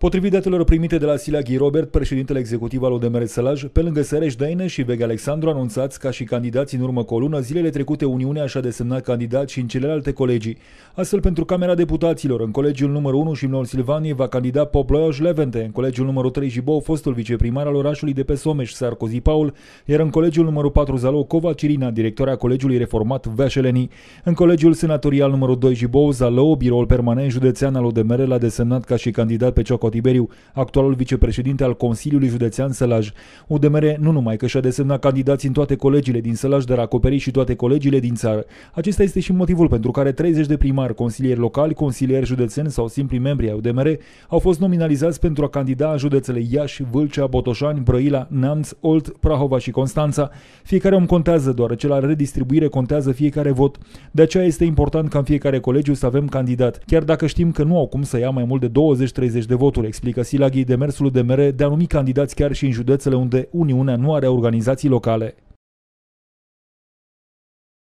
Potrivit datelor primite de la Silaghi Robert, președintele executiv al UDMR Sălaj, pe lângă Sereș Dăină și Veghe Alexandru, anunțați ca și candidați în urmă cu o lună, zilele trecute Uniunea și-a desemnat candidați și în celelalte colegii. Astfel, pentru Camera Deputaților, în colegiul numărul 1 Șimleon Silvanie va candida Poploios Levente, în colegiul numărul 3 Jibou, fostul viceprimar al orașului de pe Someș, Sarkozy Paul, iar în colegiul numărul 4 Zalău, Cova Cirina, directoarea Colegiului Reformat Veașeleni. În colegiul senatorial numărul 2 Jibou, Zalău, biroul permanent județean al UDMR l-a desemnat ca și candidat pe Cioco Tiberiu, actualul vicepreședinte al Consiliului Județean Sălaj. UDMR nu numai că și-a desemnat candidați în toate colegiile din Sălaj, dar a acoperit și toate colegiile din țară. Acesta este și motivul pentru care 30 de primari, consilieri locali, consilieri județeni sau simpli membri ai UDMR au fost nominalizați pentru a candida în județele Iași, Vâlcea, Botoșani, Brăila, Neamț, Olt, Prahova și Constanța. Fiecare om contează, deoarece la redistribuire contează fiecare vot. De aceea este important ca în fiecare colegiu să avem candidat, chiar dacă știm că nu au cum să ia mai mult de 20-30 de voturi, explică Silaghi demersul UDMR de a numi candidați chiar și în județele unde Uniunea nu are organizații locale.